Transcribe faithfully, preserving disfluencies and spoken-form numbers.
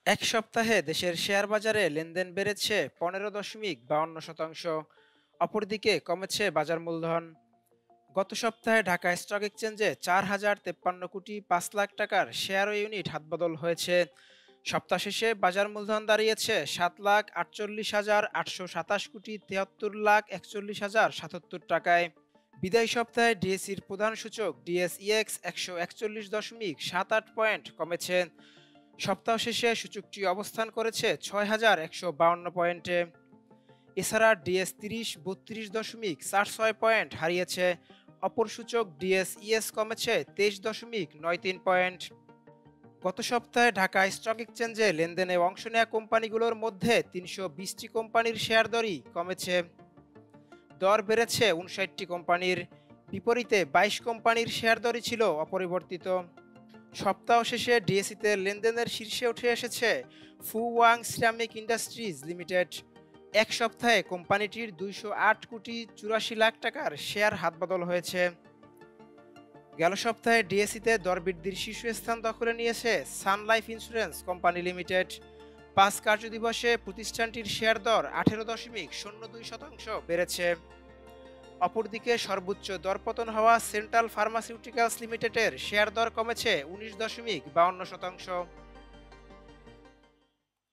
এক সপ্তাহে দেশের শেয়ার বাজারে লেনদেন বেড়েছে পনেরো দশমিক বাউন্ন শতাংশ। অপরদিকে কমেছে বাজার মূলধন। গত সপ্তাহে ঢাকা স্টক এক্সচেঞ্জে চার হাজার তেপ্পান্ন কোটি পাঁচ লাখ টাকার শেয়ার ও ইউনিট হাতবদল হয়েছে। সপ্তাহ শেষে বাজার মূলধন দাঁড়িয়েছে সাত লাখ আটচল্লিশ হাজার আটশো সাতাশ কোটি তিয়াত্তর লাখ একচল্লিশ হাজার সাতাত্তর টাকায়। বিদায়ী সপ্তাহে ডিএসির প্রধান সূচক ডিএসইএক্স একশো একচল্লিশ দশমিক সাত আট পয়েন্ট কমেছে। সপ্তাহ শেষে সূচকটি অবস্থান করেছে ছয় হাজার একশো বাউন্ন পয়েন্টে। এছাড়া ডিএস তিরিশ বত্রিশ দশমিক চার ছয় পয়েন্ট হারিয়েছে। অপর সূচক ডিএসইএস কমেছে তেইশ দশমিক নয় তিন পয়েন্ট। গত সপ্তাহে ঢাকা স্টক এক্সচেঞ্জে লেনদেনে অংশ নেওয়া কোম্পানিগুলোর মধ্যে তিনশো বিশটি কোম্পানির শেয়ার দরই কমেছে। দর বেড়েছে উনষাটটি কোম্পানির। বিপরীতে বাইশ কোম্পানির শেয়ার দরই ছিল অপরিবর্তিত। সপ্তাহ শেষে ডিএসইতে লেনদেনের শীর্ষে উঠে এসেছে ফুওয়াং সিরামিক ইন্ডাস্ট্রিজ লিমিটেড। এক সপ্তাহে কোম্পানিটির দুইশো আট কোটি চুরাশি লাখ টাকার শেয়ার হাতবদল হয়েছে। গেল সপ্তাহে ডিএসইতে দর বৃদ্ধির শীর্ষস্থান দখলে নিয়েছে Sun Life insurance company limited. পাঁচ কার্যদিবসে প্রতিষ্ঠানটির শেয়ার দর আঠেরো দশমিক শূন্য দুই শতাংশ বেড়েছে। অপরদিকে সর্বোচ্চ দরপতন হওয়া সেন্ট্রাল ফার্মাসিউটিক্যালস লিমিটেডের শেয়ার দর কমেছে উনিশ দশমিক বাউন্ন শতাংশ।